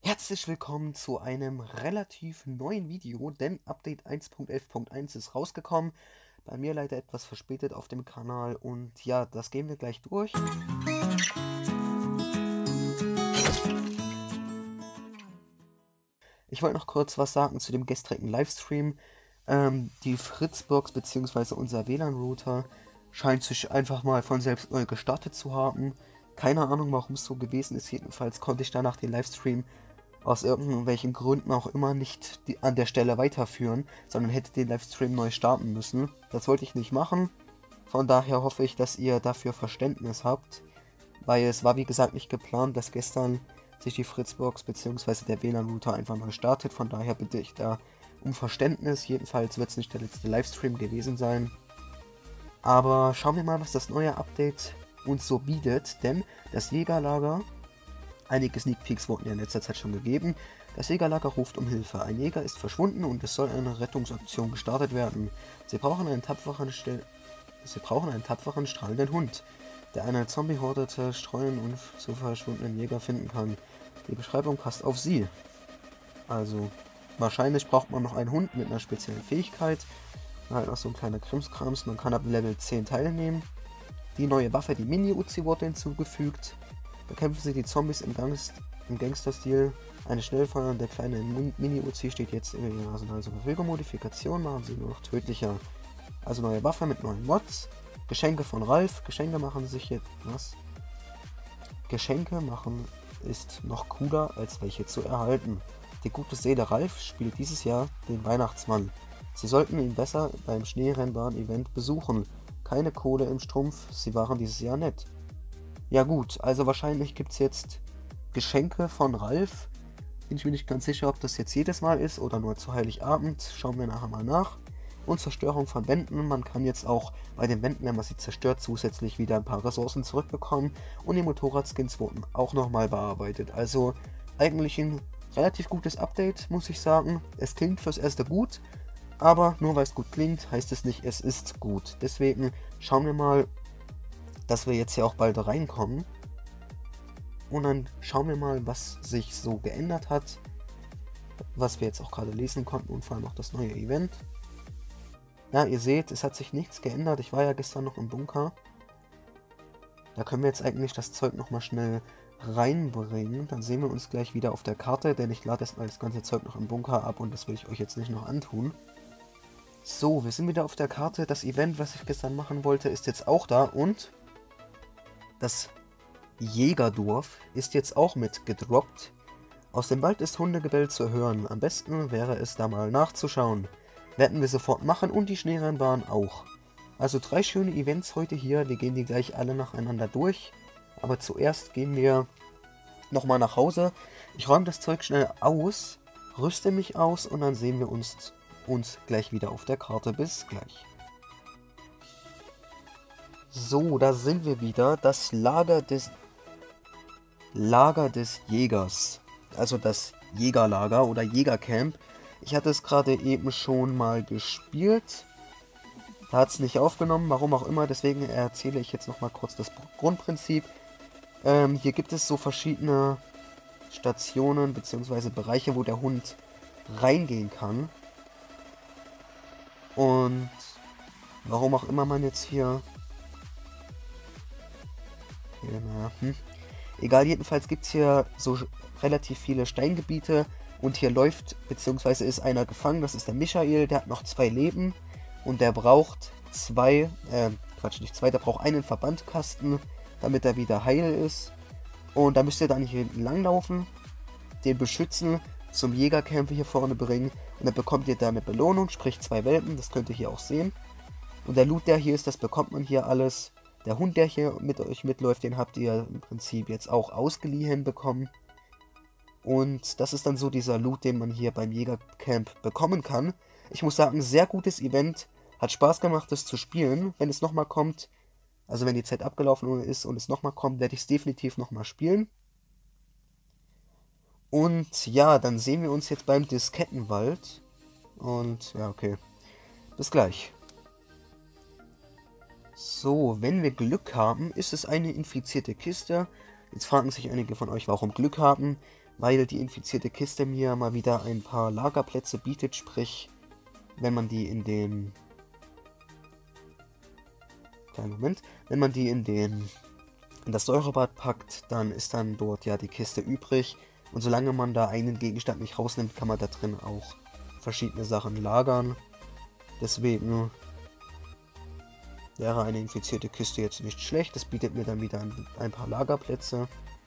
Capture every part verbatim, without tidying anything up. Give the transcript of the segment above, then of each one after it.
Herzlich willkommen zu einem relativ neuen Video, denn Update eins Punkt elf Punkt eins ist rausgekommen. Bei mir leider etwas verspätet auf dem Kanal und ja, das gehen wir gleich durch. Ich wollte noch kurz was sagen zu dem gestrigen Livestream. Ähm, die Fritzbox bzw. unser W L A N-Router scheint sich einfach mal von selbst neu gestartet zu haben. Keine Ahnung, warum es so gewesen ist. Jedenfalls konnte ich danach den Livestream aus irgendwelchen Gründen auch immer nicht die, an der Stelle weiterführen, sondern hätte den Livestream neu starten müssen. Das wollte ich nicht machen. Von daher hoffe ich, dass ihr dafür Verständnis habt, weil es war wie gesagt nicht geplant, dass gestern sich die Fritzbox bzw. der W L A N-Router einfach neu startet. Von daher bitte ich da um Verständnis. Jedenfalls wird es nicht der letzte Livestream gewesen sein. Aber schauen wir mal, was das neue Update uns so bietet, denn das Jägerlager, einige Sneak Peeks wurden ja in letzter Zeit schon gegeben, das Jägerlager ruft um Hilfe. Ein Jäger ist verschwunden und es soll eine Rettungsaktion gestartet werden. Sie brauchen einen tapferen, Stel Sie brauchen einen tapferen, strahlenden Hund, der eine Zombie-Horde zerstreuen und zu verschwundenen Jäger finden kann. Die Beschreibung passt auf Sie. Also, wahrscheinlich braucht man noch einen Hund mit einer speziellen Fähigkeit. Halt noch so ein kleiner Krimskrams. Man kann ab Level zehn teilnehmen. Die neue Waffe, die Mini-Uzi, wurde hinzugefügt. Bekämpfen Sie die Zombies im, Gangst im Gangster-Stil. Eine schnellfeuernde kleine Mini-Uzi steht jetzt in Ihrem Arsenal zur Verfügung. Modifikation machen Sie nur noch tödlicher. Also neue Waffe mit neuen Mods. Geschenke von Ralf. Geschenke machen sich jetzt... Was? Geschenke machen ist noch cooler, als welche zu erhalten. Die gute Seele Ralf spielt dieses Jahr den Weihnachtsmann. Sie sollten ihn besser beim Schneerennbahn-Event besuchen. Keine Kohle im Strumpf, sie waren dieses Jahr nett. Ja gut, also wahrscheinlich gibt es jetzt Geschenke von Ralf. Bin ich mir nicht ganz sicher, ob das jetzt jedes Mal ist oder nur zu Heiligabend. Schauen wir nachher mal nach. Und Zerstörung von Wänden. Man kann jetzt auch bei den Wänden, wenn man sie zerstört, zusätzlich wieder ein paar Ressourcen zurückbekommen. Und die Motorradskins wurden auch nochmal bearbeitet. Also eigentlich ein relativ gutes Update, muss ich sagen. Es klingt fürs Erste gut. Aber nur weil es gut klingt, heißt es nicht, es ist gut. Deswegen schauen wir mal, dass wir jetzt hier auch bald reinkommen. Und dann schauen wir mal, was sich so geändert hat. Was wir jetzt auch gerade lesen konnten und vor allem auch das neue Event. Ja, ihr seht, es hat sich nichts geändert. Ich war ja gestern noch im Bunker. Da können wir jetzt eigentlich das Zeug nochmal schnell reinbringen. Dann sehen wir uns gleich wieder auf der Karte, denn ich lade erstmal das ganze Zeug noch im Bunker ab und das will ich euch jetzt nicht noch antun. So, wir sind wieder auf der Karte. Das Event, was ich gestern machen wollte, ist jetzt auch da und das Jägerdorf ist jetzt auch mit gedroppt. Aus dem Wald ist Hundegebell zu hören. Am besten wäre es, da mal nachzuschauen. Werden wir sofort machen und die Schneerennbahn auch. Also drei schöne Events heute hier. Wir gehen die gleich alle nacheinander durch. Aber zuerst gehen wir nochmal nach Hause. Ich räume das Zeug schnell aus, rüste mich aus und dann sehen wir uns, uns gleich wieder auf der Karte. Bis gleich. So, da sind wir wieder. Das Lager des Lager des Jägers. Also das Jägerlager oder Jägercamp. Ich hatte es gerade eben schon mal gespielt. Da hat es nicht aufgenommen, warum auch immer. Deswegen erzähle ich jetzt nochmal kurz das Grundprinzip. Ähm, hier gibt es so verschiedene Stationen bzw. Bereiche, wo der Hund reingehen kann. Und warum auch immer man jetzt hier... hier na, hm. Egal, jedenfalls gibt es hier so relativ viele Steingebiete. Und hier läuft, beziehungsweise ist einer gefangen, das ist der Michael, der hat noch zwei Leben. Und der braucht zwei, äh, Quatsch, nicht zwei, der braucht einen Verbandkasten, damit er wieder heil ist. Und da müsst ihr dann hier langlaufen, den beschützen, zum Jägercamp hier vorne bringen. Und dann bekommt ihr da eine Belohnung, sprich zwei Welpen, das könnt ihr hier auch sehen. Und der Loot, der hier ist, das bekommt man hier alles. Der Hund, der hier mit euch mitläuft, den habt ihr im Prinzip jetzt auch ausgeliehen bekommen. Und das ist dann so dieser Loot, den man hier beim Jägercamp bekommen kann. Ich muss sagen, sehr gutes Event. Hat Spaß gemacht, das zu spielen. Wenn es nochmal kommt, also wenn die Zeit abgelaufen ist und es nochmal kommt, werde ich es definitiv nochmal spielen. Und ja, dann sehen wir uns jetzt beim Diskettenwald. Und ja, okay. Bis gleich. So, wenn wir Glück haben, ist es eine infizierte Kiste. Jetzt fragen sich einige von euch, warum Glück haben. weil die infizierte Kiste mir mal wieder ein paar Lagerplätze bietet, sprich, wenn man die in den... Kleinen Moment. Wenn man die in den... in das Säurebad packt, dann ist dann dort ja die Kiste übrig. Und solange man da einen Gegenstand nicht rausnimmt, kann man da drin auch verschiedene Sachen lagern. Deswegen wäre eine infizierte Kiste jetzt nicht schlecht. Das bietet mir dann wieder ein, ein paar Lagerplätze.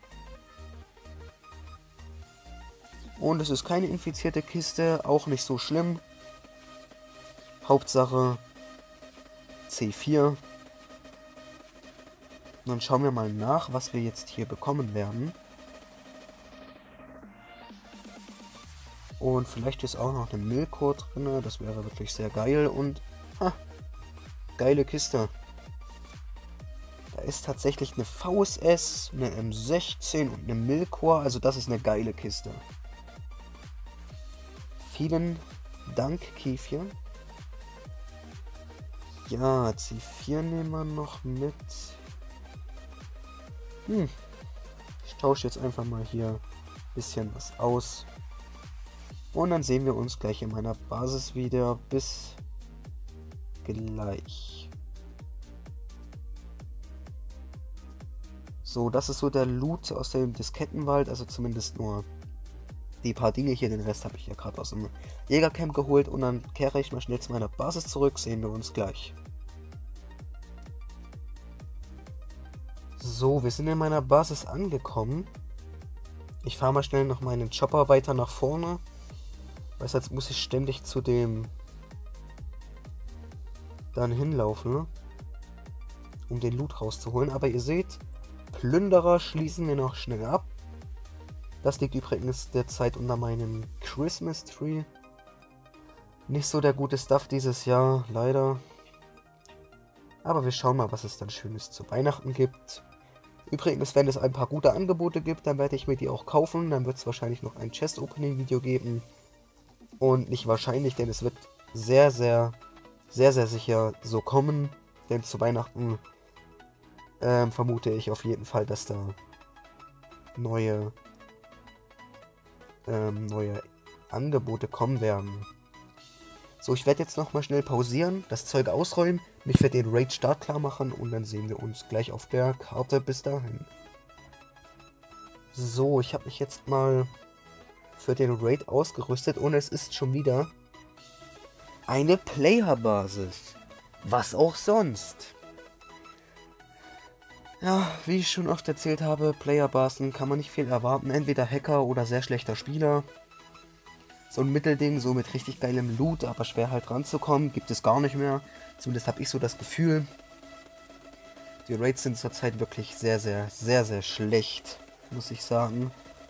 Und es ist keine infizierte Kiste, auch nicht so schlimm. Hauptsache C vier. Und dann schauen wir mal nach, was wir jetzt hier bekommen werden. Und vielleicht ist auch noch eine Milchcore drin, das wäre wirklich sehr geil. Und, ha, geile Kiste. Da ist tatsächlich eine V S S, eine M sechzehn und eine Milchcore, also das ist eine geile Kiste. Vielen Dank, Käfchen. Ja, C vier nehmen wir noch mit. Hm. Ich tausche jetzt einfach mal hier ein bisschen was aus. Und dann sehen wir uns gleich in meiner Basis wieder. Bis gleich. So, das ist so der Loot aus dem Diskettenwald. Also zumindest nur die paar Dinge hier. Den Rest habe ich ja gerade aus dem Jägercamp geholt. Und dann kehre ich mal schnell zu meiner Basis zurück. Sehen wir uns gleich. So, wir sind in meiner Basis angekommen. Ich fahre mal schnell noch meinen Chopper weiter nach vorne. Weil jetzt muss ich ständig zu dem dann hinlaufen, um den Loot rauszuholen. Aber ihr seht, Plünderer schließen wir noch schnell ab. Das liegt übrigens derzeit unter meinem Christmas Tree. Nicht so der gute Stuff dieses Jahr, leider. Aber wir schauen mal, was es dann Schönes zu Weihnachten gibt. Übrigens, wenn es ein paar gute Angebote gibt, dann werde ich mir die auch kaufen. Dann wird es wahrscheinlich noch ein Chest-Opening-Video geben. Und nicht wahrscheinlich, denn es wird sehr, sehr, sehr, sehr sicher so kommen. Denn zu Weihnachten ähm, vermute ich auf jeden Fall, dass da neue, ähm, neue Angebote kommen werden. So, ich werde jetzt nochmal schnell pausieren, das Zeug ausräumen, mich für den Raid startklar machen und dann sehen wir uns gleich auf der Karte. Bis dahin. So, ich habe mich jetzt mal für den Raid ausgerüstet und es ist schon wieder eine Player-Basis. Was auch sonst. Ja, wie ich schon oft erzählt habe, Player-Basen kann man nicht viel erwarten. Entweder Hacker oder sehr schlechter Spieler. So ein Mittelding, so mit richtig geilem Loot, aber schwer halt ranzukommen, gibt es gar nicht mehr. Zumindest habe ich so das Gefühl. Die Raids sind zurzeit wirklich sehr, sehr, sehr, sehr schlecht, muss ich sagen.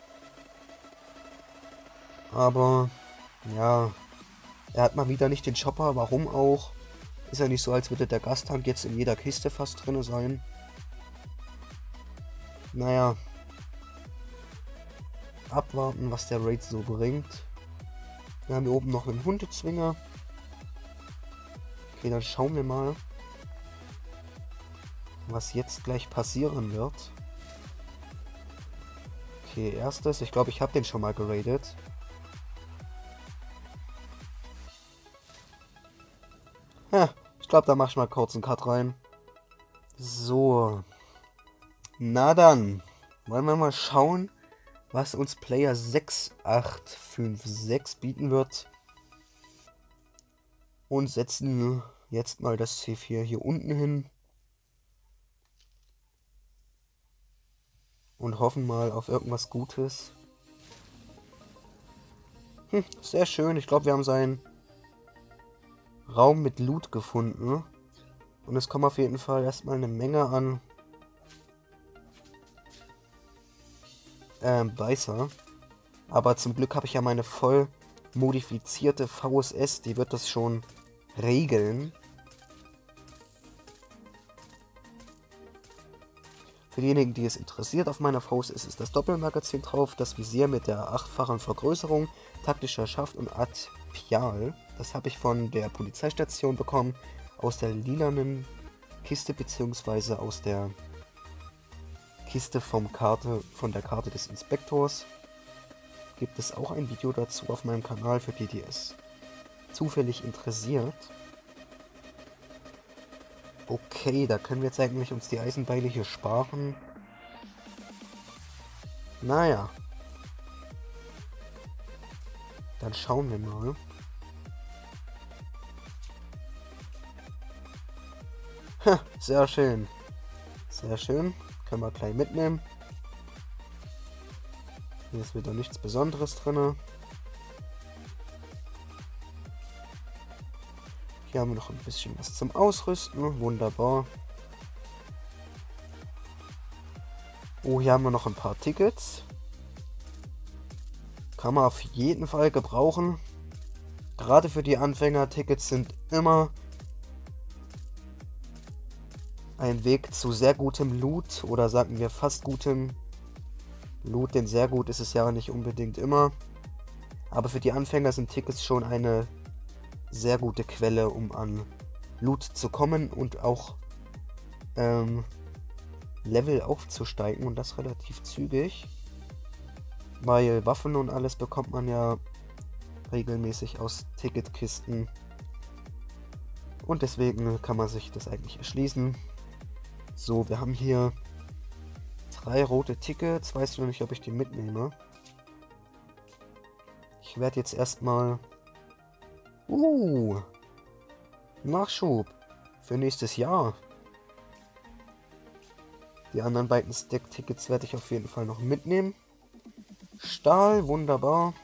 Aber, ja, er hat mal wieder nicht den Chopper, warum auch? Ist ja nicht so, als würde der Gastank jetzt in jeder Kiste fast drin sein. Naja. Abwarten, was der Raid so bringt. Wir haben hier oben noch einen Hundezwinger. Okay, dann schauen wir mal, was jetzt gleich passieren wird. Okay, erstes. Ich glaube, ich habe den schon mal geradet. Ja, ich glaube, da mache ich mal kurz einen Cut rein. So. Na dann. Wollen wir mal schauen, was uns Player sechs acht fünf sechs bieten wird. Und setzen jetzt mal das C vier hier unten hin. Und hoffen mal auf irgendwas Gutes. Hm, sehr schön. Ich glaube, wir haben seinen Raum mit Loot gefunden. Und es kommt auf jeden Fall erstmal eine Menge an ähm, Beißer. Aber zum Glück habe ich ja meine voll modifizierte V S S. Die wird das schon regeln. Für diejenigen, die es interessiert, auf meiner V S S ist das Doppelmagazin drauf, das Visier mit der achtfachen Vergrößerung, taktischer Schaft und Adpial. Das habe ich von der Polizeistation bekommen, aus der lilanen Kiste beziehungsweise aus der Kiste vom Karte, von der Karte des Inspektors. gibt es auch ein Video dazu auf meinem Kanal, für die, die es zufällig interessiert. Okay, da können wir jetzt eigentlich uns die Eisenbeile hier sparen. Naja. Dann schauen wir mal. Ha, sehr schön. Sehr schön. Können wir gleich mitnehmen. Hier ist wieder nichts Besonderes drin. Hier haben wir noch ein bisschen was zum Ausrüsten. Wunderbar. Oh, hier haben wir noch ein paar Tickets. Kann man auf jeden Fall gebrauchen. Gerade für die Anfänger, Tickets sind immer ein Weg zu sehr gutem Loot. Oder sagen wir fast gutem Loot, denn sehr gut ist es ja nicht unbedingt immer. Aber für die Anfänger sind Tickets schon eine sehr gute Quelle, um an Loot zu kommen und auch ähm, Level aufzusteigen, und das relativ zügig. Weil Waffen und alles bekommt man ja regelmäßig aus Ticketkisten. Und deswegen kann man sich das eigentlich erschließen. So, wir haben hier drei rote Tickets. Weiß ich noch nicht, ob ich die mitnehme. Ich werde jetzt erstmal... Uh, Nachschub für nächstes Jahr. Die anderen beiden Stack-Tickets werde ich auf jeden Fall noch mitnehmen. Stahl, wunderbar.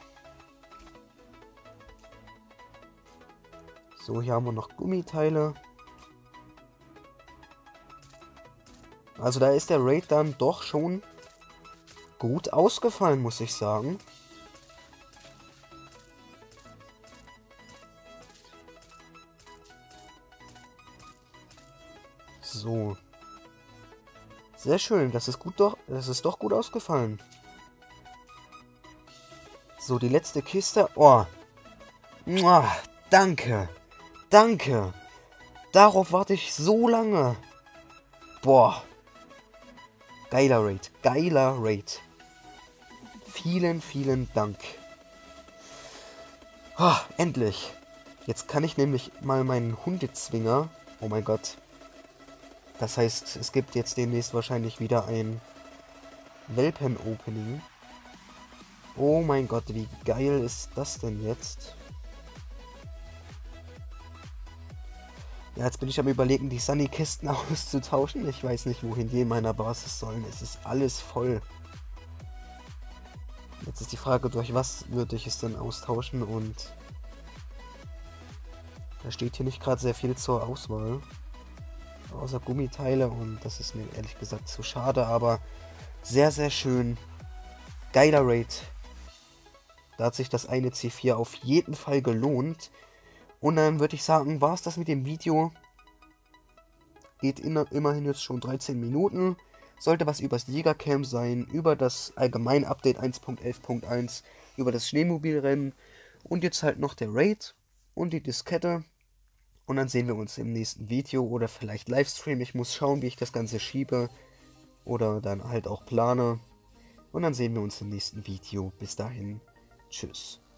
So, hier haben wir noch Gummiteile. Also da ist der Raid dann doch schon gut ausgefallen, muss ich sagen. So. Sehr schön, das ist gut doch, das ist doch gut ausgefallen. So, die letzte Kiste. Oh. Mua, danke. Danke. Darauf warte ich so lange. Boah. Geiler Raid. Geiler Raid. Vielen, vielen Dank. Oh, endlich. Jetzt kann ich nämlich mal meinen Hundezwinger... Oh mein Gott. Das heißt, es gibt jetzt demnächst wahrscheinlich wieder ein Welpen-Opening. Oh mein Gott, wie geil ist das denn jetzt? Ja, jetzt bin ich am Überlegen, die Sunny-Kisten auszutauschen. Ich weiß nicht, wohin die in meiner Basis sollen. Es ist alles voll. Jetzt ist die Frage, durch was würde ich es denn austauschen, und da steht hier nicht gerade sehr viel zur Auswahl. Außer Gummiteile, und das ist mir ehrlich gesagt zu schade, aber sehr, sehr schön. Geiler Raid. Da hat sich das eine C vier auf jeden Fall gelohnt. Und dann würde ich sagen, war es das mit dem Video. Geht in, immerhin jetzt schon dreizehn Minuten. Sollte was übers Jägercamp sein, über das allgemeine Update eins Punkt elf Punkt eins, über das Schneemobilrennen und jetzt halt noch der Raid und die Diskette. Und dann sehen wir uns im nächsten Video oder vielleicht Livestream. Ich muss schauen, wie ich das Ganze schiebe oder dann halt auch plane. Und dann sehen wir uns im nächsten Video. Bis dahin, tschüss.